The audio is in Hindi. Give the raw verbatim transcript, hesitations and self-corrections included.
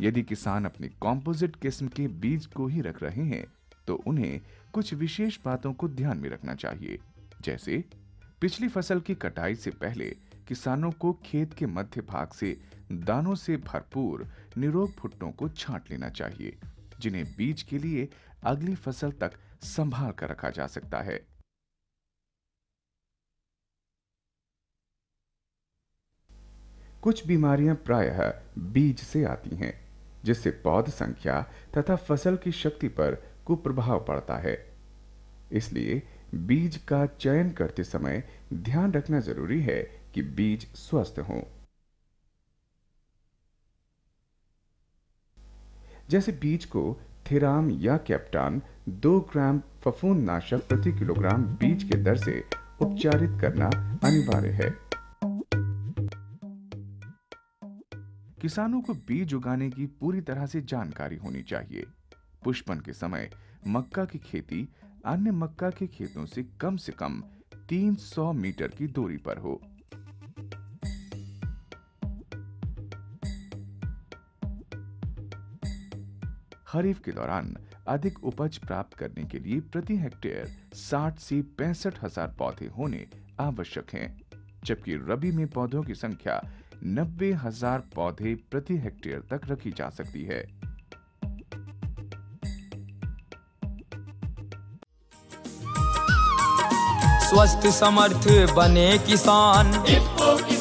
यदि किसान अपनी कॉम्पोजिट किस्म के बीज को ही रख रहे हैं तो उन्हें कुछ विशेष बातों को ध्यान में रखना चाहिए। जैसे पिछली फसल की कटाई से पहले किसानों को खेत के मध्य भाग से दानों से भरपूर निरोग भुट्टों को छांट लेना चाहिए, जिन्हें बीज के लिए अगली फसल तक संभाल कर रखा जा सकता है। कुछ बीमारियां प्रायः बीज से आती हैं, जिससे पौध संख्या तथा फसल की शक्ति पर कुप्रभाव पड़ता है। इसलिए बीज का चयन करते समय ध्यान रखना जरूरी है कि बीज स्वस्थ हों। जैसे बीज को थिराम या कैप्टान दो ग्राम फफूंदनाशक प्रति किलोग्राम बीज के दर से उपचारित करना अनिवार्य है। किसानों को बीज उगाने की पूरी तरह से जानकारी होनी चाहिए। पुष्पन के समय मक्का की खेती अन्य मक्का के खेतों से कम से कम तीन सौ मीटर की दूरी पर हो। खरीफ के दौरान अधिक उपज प्राप्त करने के लिए प्रति हेक्टेयर साठ से पैंसठ हजार पौधे होने आवश्यक हैं, जबकि रबी में पौधों की संख्या नब्बे हजार पौधे प्रति हेक्टेयर तक रखी जा सकती है। स्वस्थ समर्थ बने किसान।